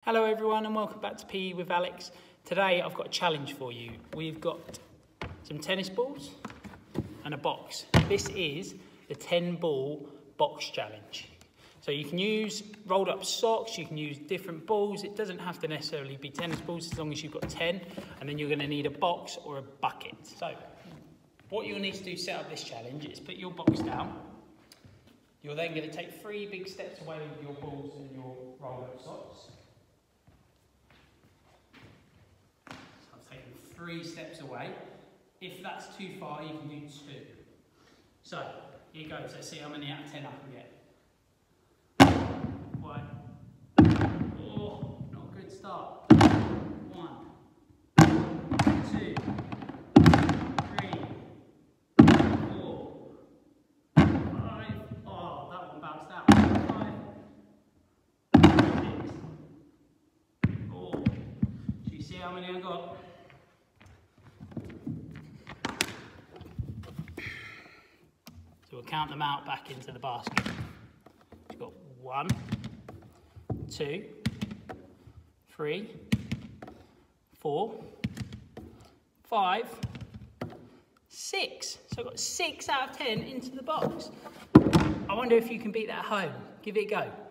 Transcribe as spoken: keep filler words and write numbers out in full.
Hello everyone and welcome back to P E with Alex. Today I've got a challenge for you. We've got some tennis balls and a box. This is the ten ball box challenge. So you can use rolled up socks, you can use different balls. It doesn't have to necessarily be tennis balls as long as you've got ten, and then you're going to need a box or a bucket. So what you'll need to do to set up this challenge is put your box down. You're then going to take three big steps away with your balls and your rolled up socks. So I've taken three steps away. If that's too far, you can do two. So here goes. Let's see how many out of ten I can get. One. Oh, not a good start. One. Two. Three. Four. Five. Oh, that one bounced out. Five. Six. Four. Do you see how many I got? So we'll count them out back into the basket. We've got one, two, three, four, five, six. So I've got six out of ten into the box. I wonder if you can beat that at home. Give it a go.